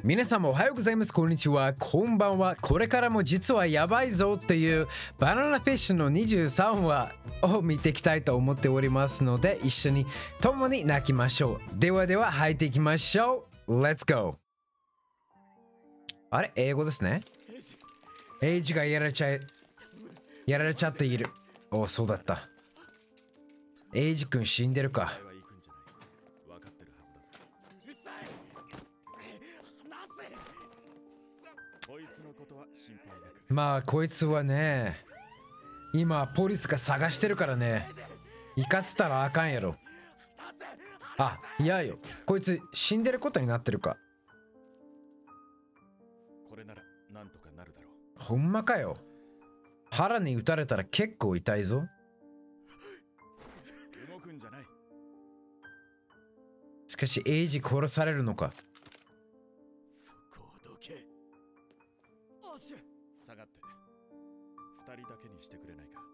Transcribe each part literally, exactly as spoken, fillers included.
皆さんもおはようございます。こんにちは。こんばんは。これからも実はやばいぞっていうバナナフィッシュのにじゅうさんわを見ていきたいと思っておりますので、一緒に共に泣きましょう。ではでは入っていきましょう。Let's go! あれ英語ですね。エイジがやられちゃい、やられちゃっている。お、そうだった。エイジ君死んでるか。まあこいつはね、今ポリスが探してるからね、行かせたらあかんやろ。あ、いやよ、こいつ死んでることになってるか。 これならなんとかなるだろう。 ほんまかよ。腹に撃たれたら結構痛いぞ。 動くんじゃない。 しかしエイジ殺されるのか。 そこをどけ。おしゅ下がって二人だけにしてくれないか。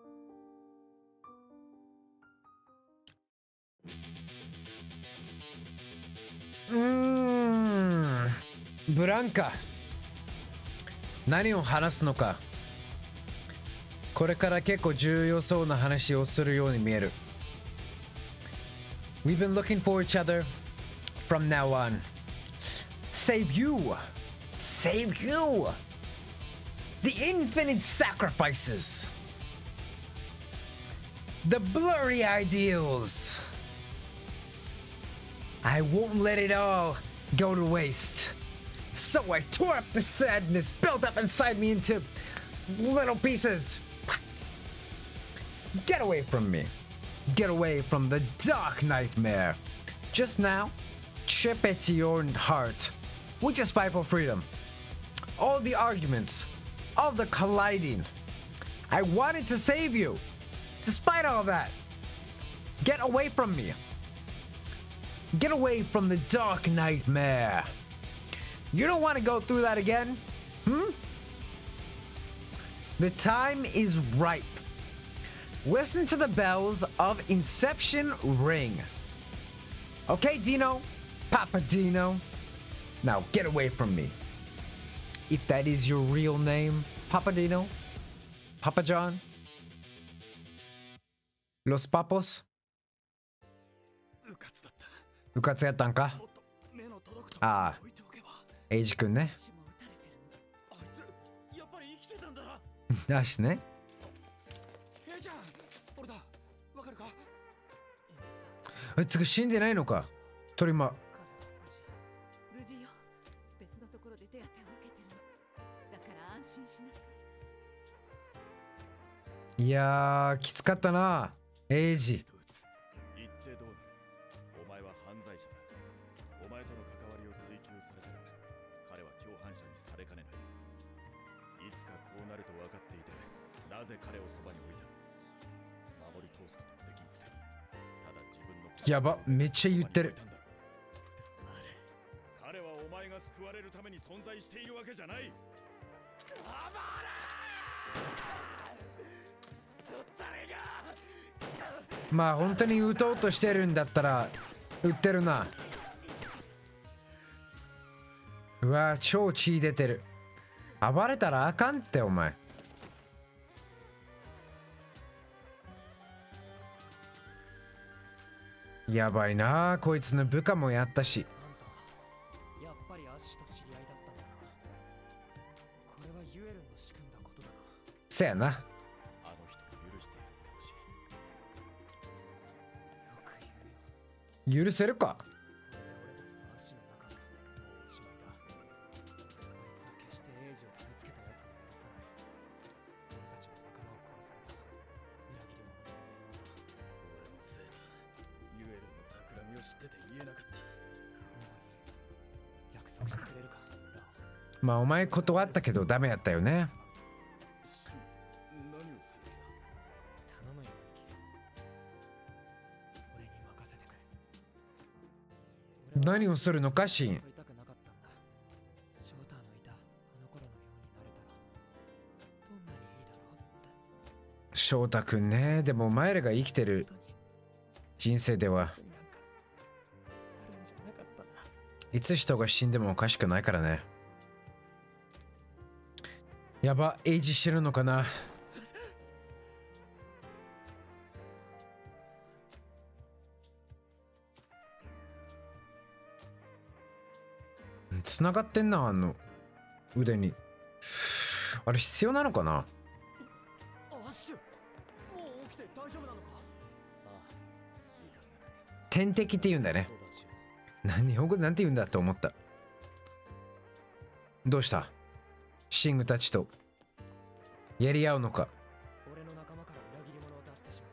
うーん、ブランカ何を話すのか。これから結構重要そうな話をするように見える。We've been looking for each other from now on. Save you! Save you! The infinite sacrifices! The blurry ideals! I won't let it all go to waste. So I tore up the sadness built up inside me into little pieces. Get away from me. Get away from the dark nightmare. Just now, chip at your heart. We just fight for freedom. All the arguments, all the colliding. I wanted to save you. Despite all that, get away from me. Get away from the dark nightmare. You don't want to go through that again? Hmm? The time is ripe. Listen to the bells of Inception ring. Okay, Dino? Papa Dino? Now get away from me. If that is your real name, Papa Dino? Papa John? Los Papos? うかつやったんか。ああ、エイジ君ね。よしね。あいつが死んでないのか。トリマ。 無事よ。別のところで手当てを受けてるの。だから安心しなさい。 いやー、きつかったな、エイジ。 言ってどうなる。お前は犯罪者だ。お前との関わりを追求されたら、彼は共犯者にされかねない。いつかこうなると分かっていて、なぜ彼をそばに置いた。守り通すことができんくせに。 やば、めっちゃ言ってる。 彼はお前が救われるために存在しているわけじゃない。 まあ本当に撃とうとしてるんだったら撃ってるな。うわ、超血出てる。暴れたらあかんってお前。やばいな、こいつの部下もやったし。 やっぱりアッシュと知り合いだったんだな。これはユエルンの仕組んだことだな。 せやな。 あの人を許してやってほしい。 よく言うよ。 許せるか。 これで俺たちとアッシュの仲はもうおしまいだ。あいつは決してエイジを傷つけたやつを許さない。俺たちも仲間を殺された。裏切り者の俺のせいだ。ユエルンの企みを知ってて言えなかった。もういい。約束してくれるか、ラオ。 まあお前断ったけどダメやったよね。 何をする気だ。 頼むよ、兄貴。俺に任せてくれ。 何をするのか、シーン。 襲いたくなかったんだ。ショーターのいたあの頃のようになれたらどんなにいいだろうって。 翔太くんね。でもお前らが生きてる人生ではいつ人が死んでもおかしくないからね。やば、エイジしてるのかな。つながってんな、あの腕に。あれ必要なのかな。 アッシュ、もう起きて大丈夫なのか。ああ、時間がない。 天敵って言うんだよね。 相談しよ何日本語でなんて言うんだと思った。どうした、シングたちとやり合うのか。 う。俺の仲間から裏切り者を出してしまった。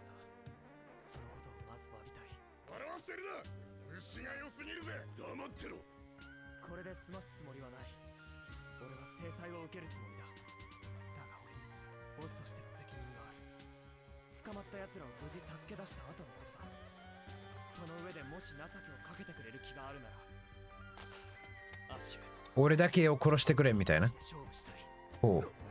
そのことをまず詫びたい。 笑わせるな。虫が良すぎるぜ。黙ってろ。 これで済ますつもりはない。俺は制裁を受けるつもりだ。だが俺にもボスとしての責任がある。捕まった奴らを無事助け出した後のことだ。その上でもし情けをかけてくれる気があるなら、アッシュ、 俺だけを殺してくれみたいな。 勝負したい。 ほう、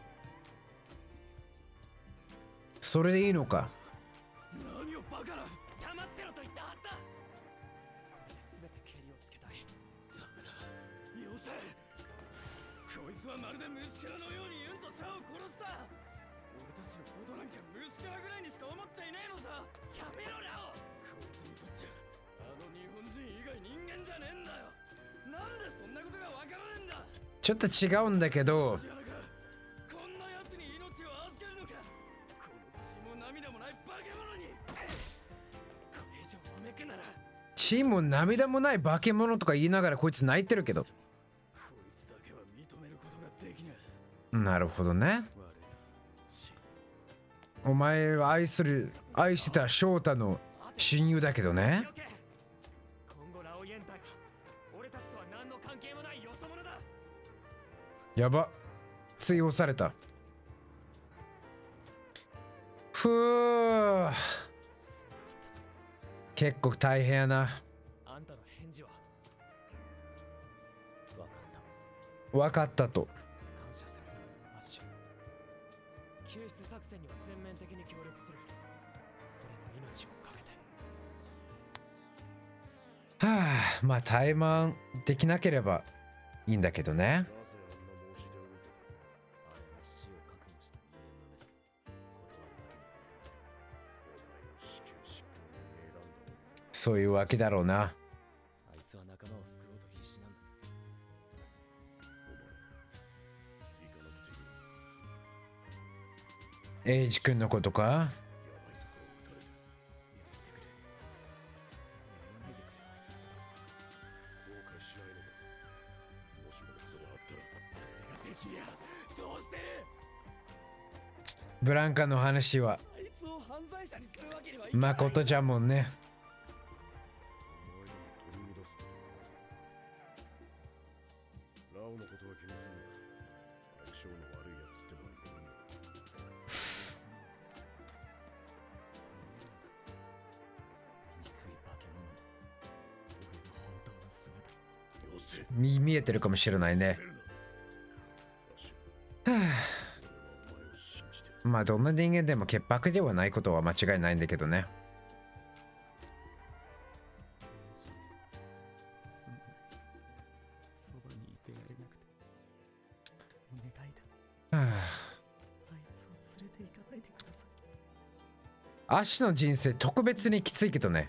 それでいいのか。 何をバカな。黙ってろと言ったはずだ。これで全てケリをつけたい。ダメだ、よせ。こいつはまるでムスケラのようにユンとシャアを殺した。俺たちのことなんかムスケラぐらいにしか思っちゃいねえのさ。やめろラオ。こいつにとっちゃあの日本人以外人間じゃねえんだよ。なんでそんなことがわからねえんだ。 ちょっと違うんだけど、 知らなか。こんな奴に命を預けるのか。この血も涙もない化け物に。これ以上わめくなら。 血も涙もない化け物とか言いながらこいつ泣いてるけど。 こいつだけは認めることができない。 なるほどね。 悪いな。しお前は愛する愛してた翔太の親友だけどね。 今後ラオイエン隊は俺たちとは何の関係もないよそ者だ。 やば、追放された。ふう、結構大変やな。 あんたの返事は。わかった。 分かったと。 感謝するアッシュ。救出作戦には全面的に協力する。俺の命をかけて。 はあ、まあ怠慢できなければいいんだけどね。 なぜあんな申し出を受けた。 あれは死を覚悟した人間の目だ。断るわけにはいかない。 お前を死刑執行に選んだわけだ。 そういうわけだろうな。 あいつは仲間を救おうと必死なんだ。 お前行かなくていいのか。 エイジ君のことか。 やばいところを撃たれてる。 やめてくれ。やめないでくれあいつ。 後悔しないのか。もしものことがあったら。 それができりゃそうしてる。 ブランカの話はあいつを犯罪者にするわけにはいかない。 誠じゃもんね。 お前でも取り乱すことがあるのか。ラオのことは気にすんな。相性の悪いやつってのはいるんだ。 醜い化け物も俺の本当の姿。 よせ。 見見えてるかもしれないね。 攻めるな。アッシはュ、俺はお前を信じてる。 あ、まあどんな人間でも潔白ではないことは間違いないんだけどね。 すまない。そばにいてやれなくてお願いだ。 はあいつを連れて行かないでください。 あ、アシの人生特別にきついけどね。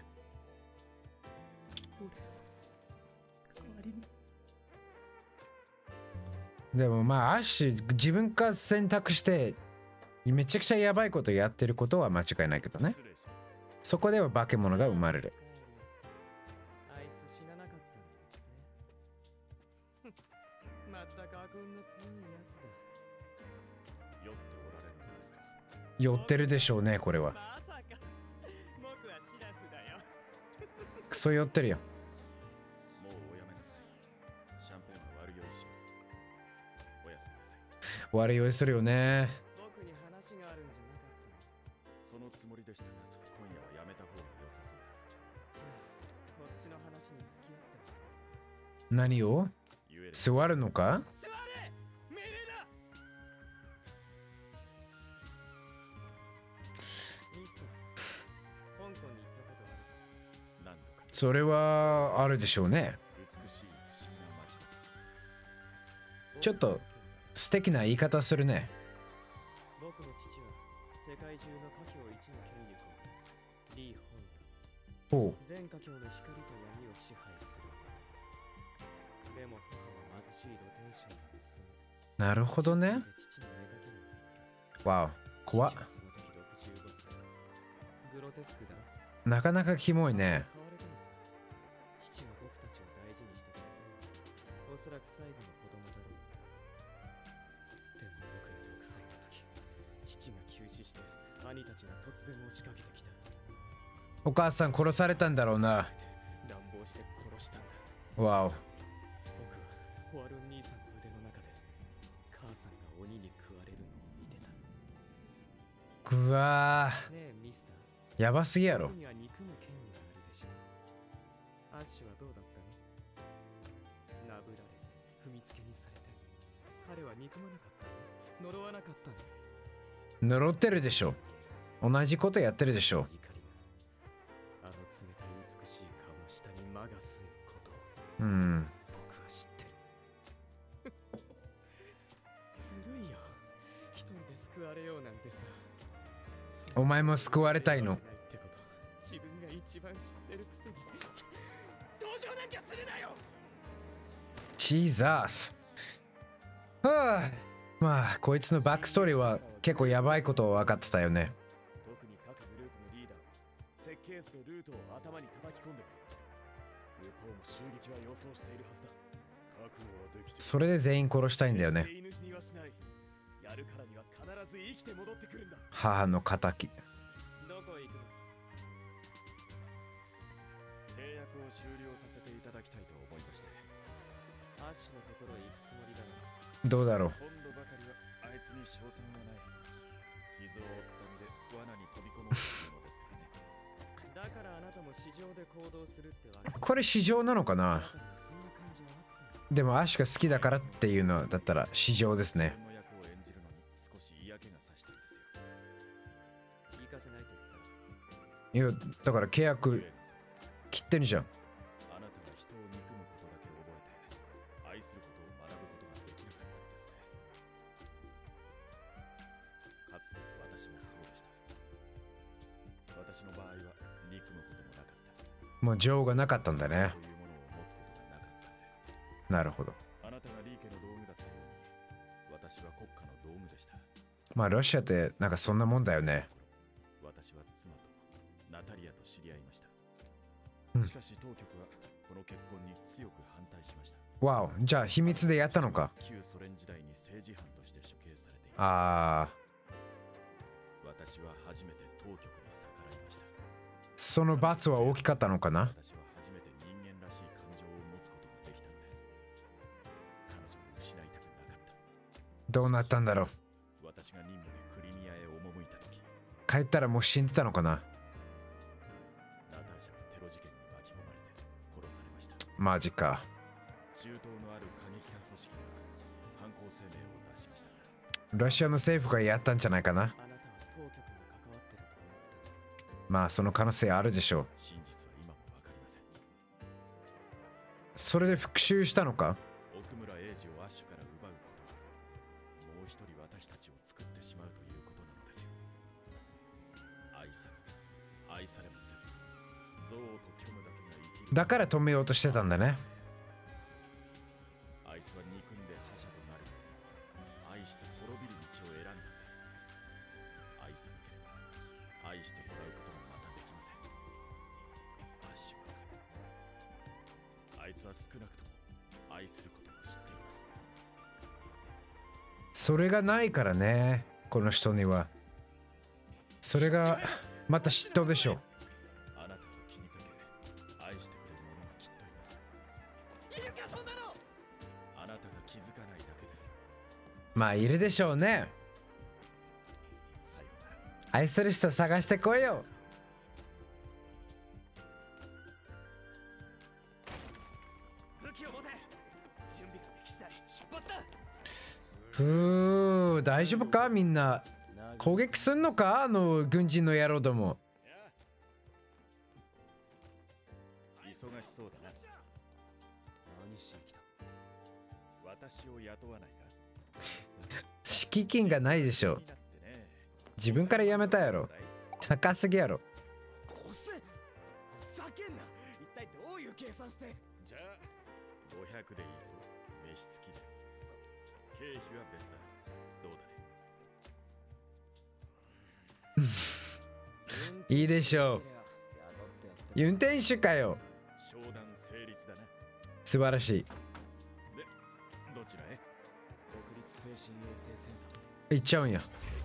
俺代わりに。 でもまあアッシュ自分から選択してめちゃくちゃやばいことやってることは間違いないけどね。 失礼します。 そこでは化け物が生まれる。 あいつ死ななかったんだって。まったく悪運の強いやつだ。 酔っておられるのですか。 酔ってるでしょうね、これは。 まさか僕はシラフだよ。 クソ酔ってるよ。 もうおやめなさい。シャンペーンは悪酔いします。おやすみなさい。 悪酔いするよね。 僕に話があるんじゃなかったの。 そのつもりでしたが、今夜はやめた方が良さそうだ。 じゃあこっちの話に付き合ってもらおう。 何を言える。 座るのか。 座れ命令だ。ミスター、香港に行ったことあるか。 何度かそれはあるでしょうね。 美しいちょっと素敵な言い方するね。 僕の父は世界中の華僑一の権力を持つリー・ホンほう。 全華僑の光と闇を支配する。でも母は貧しい露天商の娘。 なるほどね。 父の目かけになった。 わお、怖っ。 父はその時ろくじゅうごさい。グロテスクだ。 なかなかキモいね。 変われたのさ。父は僕たちを大事にしてくれた。おそらく最後の子供だろう。でも僕がろくさいの時、父が急死して兄たちが突然押しかけてきた。 お母さん殺されたんだろうな。 乱暴して殺したんだ。 わお。 僕はホワルン兄さんの腕の中で母さんが鬼に食われるのを見てた。 ぐわねえミスター、 ー。やばすぎやろ僕。には憎む権利があるでしょう。アッシュはどうだったの？なぶられて踏みつけにされて彼は憎まなかったの？呪わなかったの？ 呪ってるでしょ。同じことやってるでしょ。 怒りがあの冷たい美しい顔の下に魔が住むことをうん。 僕は知ってる。ずるいよ。一人で救われようなんてさ。 お前も救われたいの？ ってこと自分が一番知ってるくせに同情なんかするなよ。 ジーザス。はあ。まあ、こいつのバックストーリーは結構やばいこと分かってたよね。 特に各グループのリーダーは設計図とルートを頭に叩き込んで向こうも襲撃は予想しているはずだ。覚悟はできている。 それで全員殺したいんだよね。 決して犬死にはしない。やるからには必ず生きて戻ってくるんだ。 母の敵。 どこへ行くの？ 契約を終了させていただきたいと思いまして。 アッシュのところへ行くつもりだろう。 どうだろう。 今度ばかりはあいつに賞賛はない。傷を負った身で罠に飛び込もうというのですからね。 だからあなたも市場で行動するってわけ。 これ市場なのかあな。 なたにはそんな感じはあったの？ でもアッシュが好きだからっていうのだったら市場ですね。 自分の役を演じるのに少し嫌気がさしたんですよ。 行かせないと言ったら。 いや、だから契約切ってんじゃん。 あなたは人を憎むことだけ覚えて愛することを学ぶことができなかったのですね。かつての私もそうでした。私の場合は憎むこともなかった。 もう情がなかったんだね。 というものを持つことがなかったので。 なるほど。 あなたがリー家の道具だったように私は国家の道具でした。 まあロシアってなんかそんなもんだよね。 私は妻とナタリアと知り合いました。 うんしかし当局はこの結婚に強く反対しました。 わお、じゃあ秘密でやったのか。 旧ソ連時代に政治犯として処刑されている。 ああ、 私は初めて当局に逆らいました。 その罰は大きかったのかな。 私は初めて人間らしい感情を持つことができたのです。彼女を失いたくなかった。 どうなったんだろう。 私が任務でクリミアへ赴いた時、 帰ったらもう死んでたのかな。 ナターシャはテロ事件に巻き込まれて殺されました。 マジか。 中東のある過激派組織が犯行声明を出しました。 ロシアの政府がやったんじゃないかな。 あなたは当局が関わってると思った。 まあその可能性あるでしょう。 真実は今もわかりません。 それで復讐したのか。 奥村英二をアッシュから奪うことはもう一人私たちを作ってしまうということなのですよ。愛さず愛されもせず憎悪と虚無だけが生きる。 だから止めようとしてたんだね。 あいつは憎んで覇者となるよりも愛して滅びる道を選んだんです。愛さなければ愛してもらうこともまたできません。アッシュはあいつは少なくとも愛することを知っています。 それがないからね、この人には。それがまた嫉妬でしょう。 あなたを気にかけ愛してくれる者がきっといます。 いるかそんなの。 あなたが気づかないだけです。 まあいるでしょうね。 さようなら。 愛する人探してこいよ。 武器を持て。準備ができ次第出発だ。 ふう、大丈夫かみんな。攻撃すんのかあの軍人の野郎ども。 忙しそうだな。 何しに来た？ 私私を雇わないか。 敷金がないでしょ。自分から辞めたやろ。高すぎやろ。 ごせん。ふざけんな。一体どういう計算して。 じゃあごひゃくでいいぞ。飯付きで。経費は別だ。どうだね。 いいでしょう。運転手かよ。 商談成立だな。 素晴らしい。 で、どちらへ？ 国立精神衛生センタ行っちゃうんや。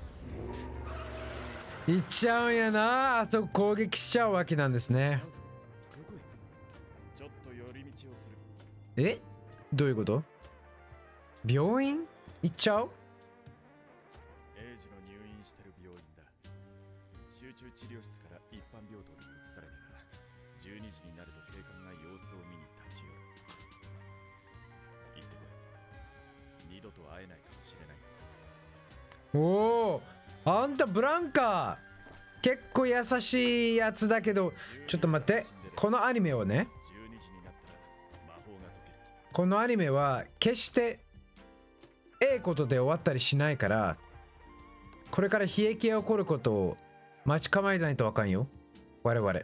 行っちゃうんやな。あそこ攻撃しちゃうわけなんですね。 どこへ行くの？ちょっと寄り道をする。 え？どういうこと？病院行っちゃう？ エイジの入院してる病院だ。集中治療室から一般病棟に移されたが、じゅうにじになると警官が様子を見に立ち寄る。行ってこい。二度と会えないかもしれないんだぞ。 おお、あんたブランカ結構優しいやつだけど、ちょっと待って。このアニメをね、 じゅうにじになったら魔法が解ける。 このアニメは決してええことで終わったりしないから、これから悲劇が起こることを待ち構えないとあかんよ、我々。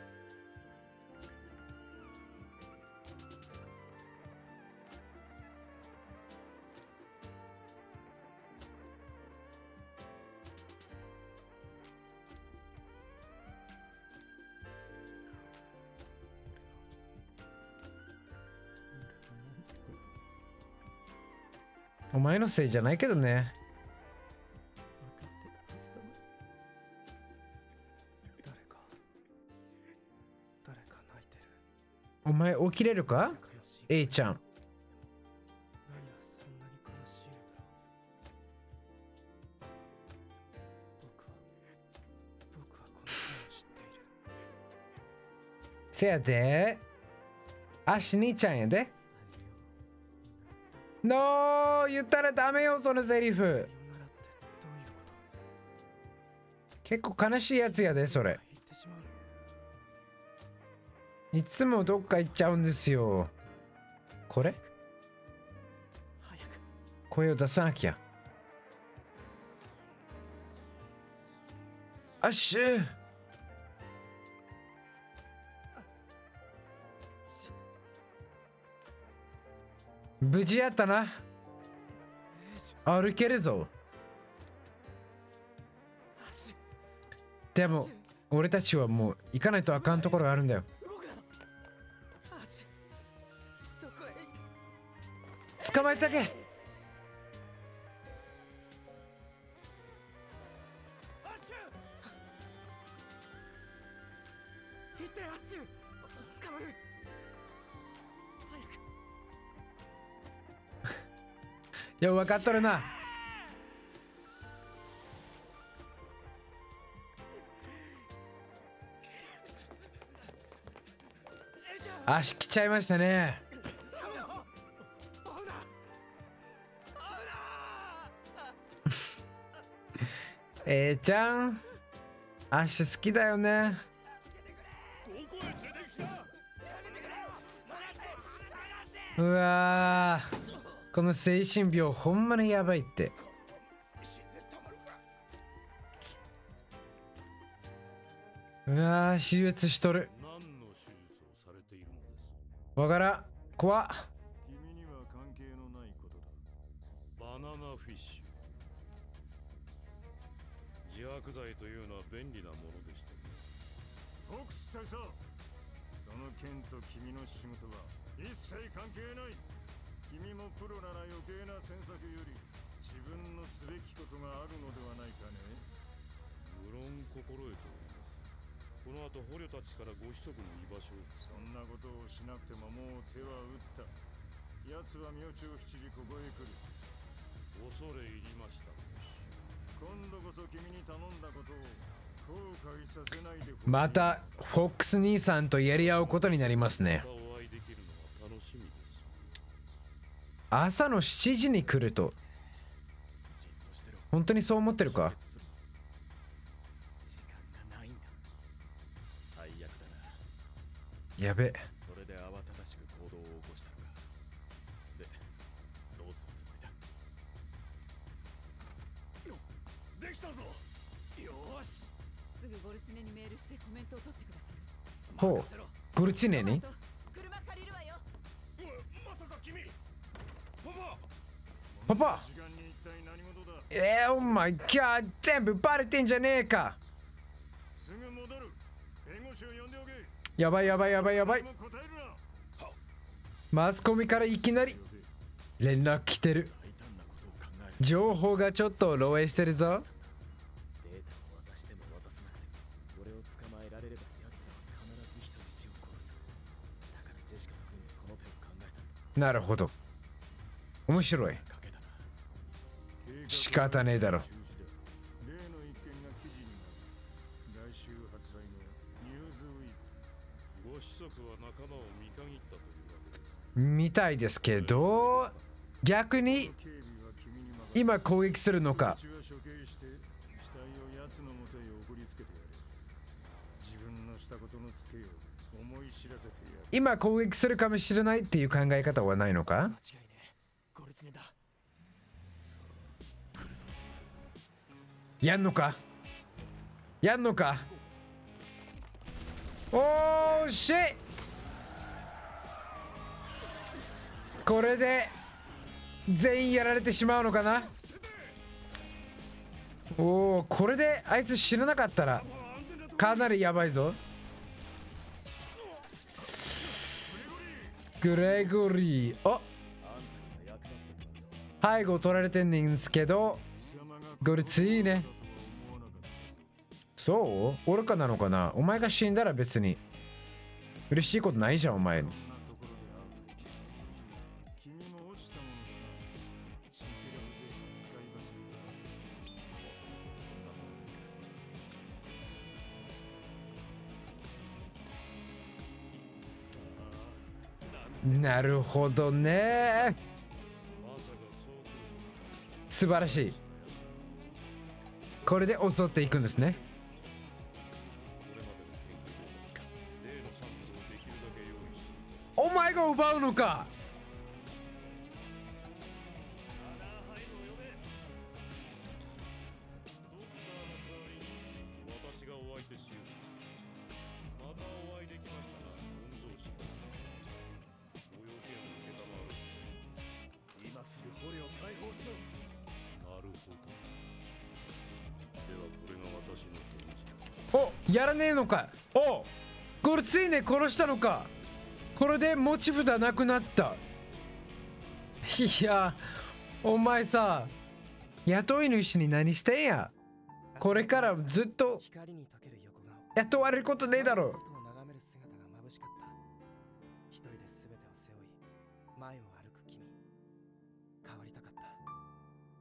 お前のせいじゃないけどね。 分かってたはずだな。誰か誰か泣いてる。 お前起きれるか悲しい。 A ちゃん。 何がそんなに悲しいのだろう。僕は僕はこの声を知っている。 せやで、足兄ちゃんやで。のー、言ったらダメよ、そのセリフ。 さよならってどういうこと？ 結構悲しいやつやで、それ。 言ってしまう。 いつもどっか行っちゃうんですよ。これ早く。 声を出さなきゃ。アッシュ。無事やったな。歩けるぞ。でも俺たちはもう行かないとあかんところがあるんだよ。捕まえたけ。いや、分かっとるな。足来ちゃいましたね。えーちゃん、足好きだよね。うわー、この精神病ほんまにやばいって。うわー、手術しとる。わからん。怖っ。 君には関係のないことだ。バナナフィッシュ。自白剤というのは便利なものでした。フォックス大佐、その件と君の仕事は一切関係ない。君もプロなら余計な詮索より自分のすべきことがあるのではないかね。無論心得ております。この後捕虜たちからご子息の居場所を。そんなことをしなくてももう手は打った。奴は明朝七時ここへ来る。恐れ入りました。今度こそ君に頼んだことを後悔させないで。 またフォックス兄さんとやり合うことになりますね。 お会いできるのは楽しみです。 朝のしちじに来ると。本当にそう思ってるか？ 時間がないんだ。 最悪だな。 やべ。 それで慌ただしく行動を起こしたのか。で、どうできたぞ。よーし。 すぐゴルツネにメールしてコメントを取ってください。 ほう、ゴルチネに。 車借りるわよ。 まさか君。パパ。 パパ。 時間に一体何事だ。 えー、お前、キャー、全部バレてんじゃねえか。 すぐ戻る。弁護士を呼んでおけ。 やばいやばいやばいやばい。マスコミからいきなり連絡来てる。情報がちょっと漏洩してるぞ。 データを渡しても渡さなくても俺を捕まえられれば奴らは必ず人質を殺す。だからジェシカと組んでこの手を考えたんだ。 なるほど。面白い。仕方ねえだろ。 例の一件が記事になる。来週発売のニューズウィーク。ご子息は仲間を見限ったというわけです。 みたいですけど、逆に今攻撃するのか。今攻撃するかもしれないっていう考え方はないのか。 間違いねえ。ゴルツネだ。 やんのかやんのか。おーしっ、これで全員やられてしまうのかな。おお、これであいつ死ななかったらかなりやばいぞ。グレゴリー、お、背後取られてんねんすけど、ゴルツいいね。そう愚かなのかな。お前が死んだら別に嬉しいことないじゃんお前に。なるほどね。素晴らしい。これで襲っていくんですね。お前が奪うのか。お、やらねえのか。お、これついね殺したのか。これで持ち札なくなった。いや、お前さ、雇い主に何してんや。これからずっと雇われることねえだろ。 一人で全てを背負い前を歩く君。変わりたかった。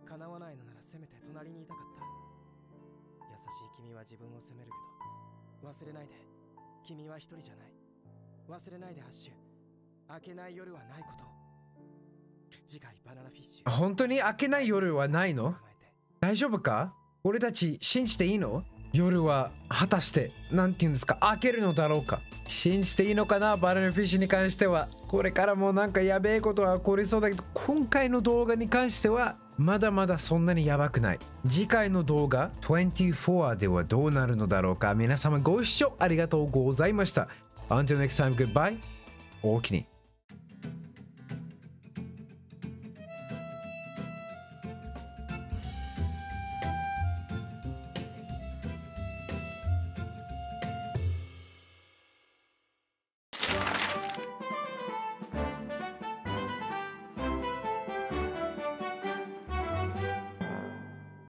叶わないのならせめて隣にいたかった。優しい君は自分を責めるけど忘れないで、君は一人じゃない。忘れないでアッシュ。明けない夜はないこと。次回バナナフィッシュ。 本当に明けない夜はないの？大丈夫か？俺たち信じていいの？夜は果たしてなんて言うんですか、明けるのだろうか。信じていいのかな、バナナフィッシュに関しては。これからもなんかやべえことは起こりそうだけど、今回の動画に関してはまだまだそんなにやばくない。次回の動画にじゅうよんではどうなるのだろうか。皆様ご視聴ありがとうございました。Until next time, goodbye. おおきに。